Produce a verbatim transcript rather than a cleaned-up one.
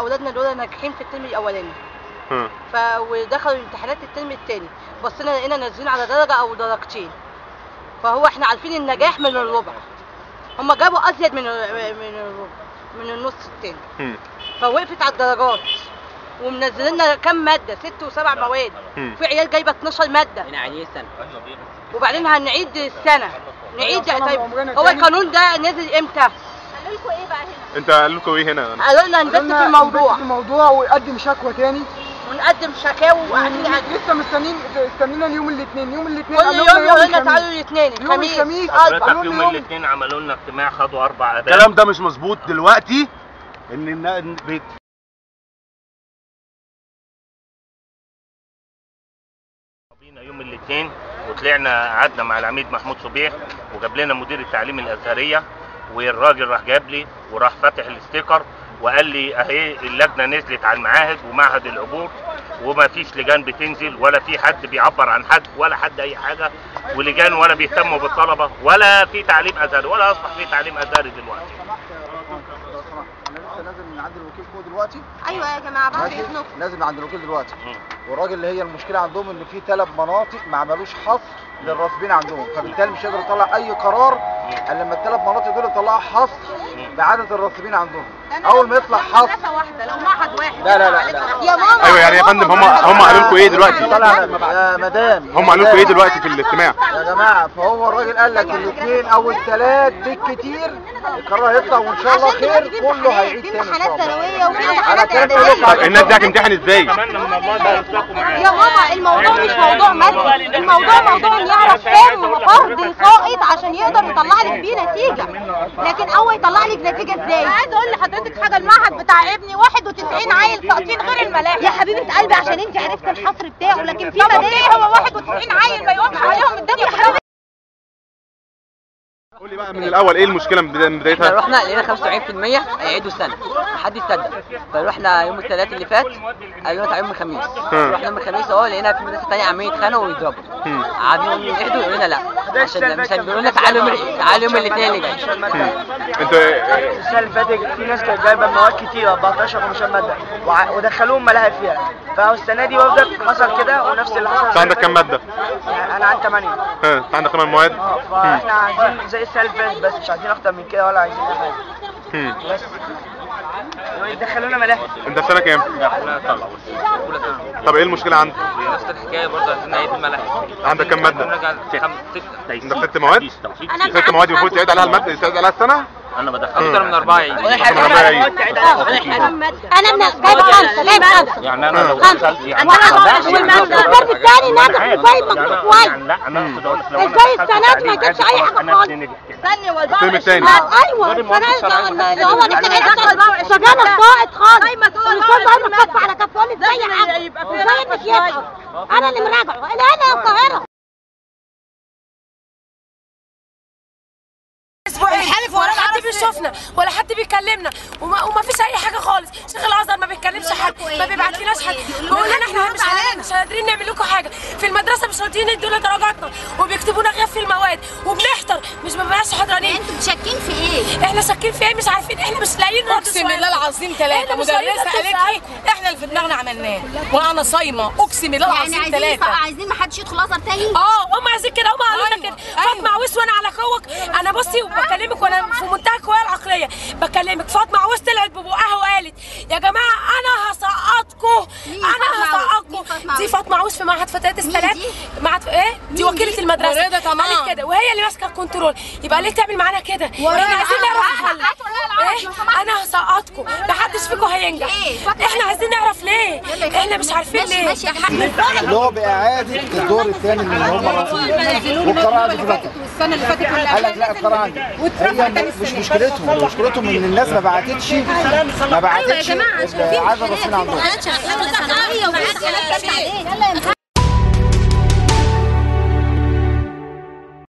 اولادنا دول ناجحين في الترم الاولاني ف ودخلوا الامتحانات الترم الثاني، بصينا لقينا نازلين على درجه او درجتين، فهو احنا عارفين النجاح من الربع، هم جابوا ازيد من من الربع من النص الثاني، فوقفت على الدرجات ومنزلين لنا كام ماده ست وسبع مواد، في عيال جايبه اتناشر ماده وبعدين هنعيد السنه نعيد. طيب هو القانون ده نزل امتى؟ قالوا لكم ايه بقى هنا؟ انت قالوا لكم ايه هنا؟ قالوا لنا نبت في الموضوع في الموضوع ويقدم شكوى تاني ونقدم شكاوى وقاعدين لسه مستنيين استنينا يوم الاثنين يوم الاثنين كل يوم يقولوا لنا تعالوا الاثنين الخميس الخميس حضرتك يوم الاثنين عملوا لنا اجتماع خدوا اربع اداب. الكلام ده مش مظبوط دلوقتي ان بيت يوم الاثنين وطلعنا قعدنا مع العميد محمود صبيح وجاب لنا مدير التعليم الازهريه، والراجل راح جاب لي وراح فاتح الاستيكر وقال لي اهي اللجنه نزلت على المعاهد ومعهد العبور وما فيش لجان بتنزل ولا في حد بيعبر عن حد ولا حد اي حاجه، ولجان ولا بيهتموا بالطلبه ولا في تعليم ازهري ولا اصبح في تعليم ازهري دلوقتي. انا لسه نازل من عند الوكيل فوق دلوقتي. ايوه يا جماعه بعد اذنكم نازل من عند الوكيل دلوقتي، والراجل اللي هي المشكله عندهم ان في ثلاث مناطق ما عملوش حصر للراسبين عندهم، فبالتالي مش قادر يطلع اي قرار الا لما الثلاث مناطق دول يطلعوا حصر بعدد الراسبين عندهم. اول ما يطلع حصر واحده لو معهد واحد لا لا لا, لا. يا ماما ايوه يعني يا فندم هم هم قالوا لكم ايه دلوقتي؟ يا مدام هم قالوا لكم ايه دلوقتي في الاجتماع؟ يا جماعه فهو الراجل قال لك الاثنين او الثلاث بالكتير القرار هيطلع وان شاء الله خير كله هيعيد تاني. امتحانات ثانويه وفي امتحانات طب الناس دي هتمتحن ازاي؟ يا ماما الموضوع مش موضوع مادي، الموضوع موضوع ان يعرف كام فرد ساقط عشان يقدر يطلع لك بيه نتيجه، لكن اول يطلع لك نتيجه ازاي؟ عايزه اقول لحضرتك حاجه، المعهد بتاع ابني واحد وتسعين عيل ساقطين غير الملاحق. يا حبيبه قلبي عشان انت عرفت الحصر بتاعه، لكن في مدارس هو واحد وتسعين عيل ما يقومش عليهم الدنيا. قولي بقى من الاول ايه المشكله من بدايتها؟ احنا رحنا لقينا خمسة وسبعين في المية هيعيدوا السنه محدش صدق، فروحنا يوم الثلاث اللي فات قالوا لنا تعالوا يوم الخميس، رحنا يوم الخميس اهو لقينا في مدرسه ثانيه عمالين يتخانقوا ويضربوا، قعدنا نقول اهدوا يقولوا لنا لا عشان مش بيقولوا لنا تعالوا يوم تعالوا يوم الاثنين اللي جاي. انتوا السنه اللي فاتت في ناس كانت جايبه مواد كتير أربعتاشر خمستاشر ماده ودخلوهم ملاهي فيها، فالسنه دي برضك حصل كده ونفس اللي حصل. انت عندك كام ماده؟ انا عندي ثمانية. ها انت عندك ثمان مواد؟ اه فاحنا عايزين زي السنه اللي فاتت بس مش عايزين اكتر من كده ولا عايزين اي حاجه. امم بس يدخلونا ملاهي. انت في سنه كام؟ احنا طلعوا اولى ثانوي. طب ايه المشكله عندك؟ نفس الحكايه برضه عايزين نعيد الملاحق. عندك كام ماده؟ نرجع عندك ست مواد؟ ست مواد المفروض تعيد عليها الماده تعيد عليها السنه؟ انا بدخل اكتر من اربعه يعيد. انا من جايبه خمسه جايبه خمسه يعني انا لو خمسه يعني والمادة الثاني ناجح كويس مكتوب كويس. لا انا اقصد اقول لك لو ازاي السنه دي ما جابش اي حاجه خالص؟ استني الترم الثاني ايوه السنه اللي هو لسه جاي دخل شغاله ساقط خالص. ايوه تقول الاستاذ ايمن كف على كف يقول ازاي يا عم ازاي مش يضحك انا اللي مراجعه انا يا القاهره. الحلف ولا حد بيشوفنا ولا حد بيكلمنا وما, وما فيش اي حاجه خالص. شيخ الازهر ما بيتكلمش حد، ما بيبعتلناش حد، بيقول لنا احنا مش مش قادرين نعمل لكم حاجه في المدرسه، مش راضيين يدونا درجاتنا وبيكتبونا غياب في المواد وبنحضر مش ما بقاش حضرانين. انتوا شاكين في ايه؟ احنا شاكين في ايه مش عارفين، احنا مش لاقيين رد. اقسم بالله العظيم ثلاثه مدرسه قالت لي احنا اللي في دماغنا عملناه وانا صايمه اقسم بالله العظيم ثلاثه. يعني عايزين ما حدش يدخل ازهر تاني؟ اه هم عايزين كده، هم قالوا لنا كده. فاطمه عويس وانا على كوك انا بصي وبكلمك وانا في منتهى القوه العقليه بكلمك. فاطمه عويس طلعت ببقها وقالت يا جماعه انا هسقطكم انا هسقطكم. دي فاطمه عويس في معهد فتيات السلام. معهد ايه؟ دي وكيله المدرسه قالت كده وهي اللي ماسكه الكنترول. يبقى ليه تعمل معانا كده؟ احنا عايزين نعرف الحل. ايه؟ انا هسقطكم محدش فيكم هينجح. احنا عايزين نعرف ليه؟ احنا مش عارفين ليه. اللي هو باعاده الدور الثاني من هم الرافضين والقراءه اللي فاتت السنه اللي فاتت كلها قال لك لا القراءه عندي هي مش مشكلتهم، مشكلتهم ان الناس ما بعتتش ما بعتتش عدد الراسبين عندهم.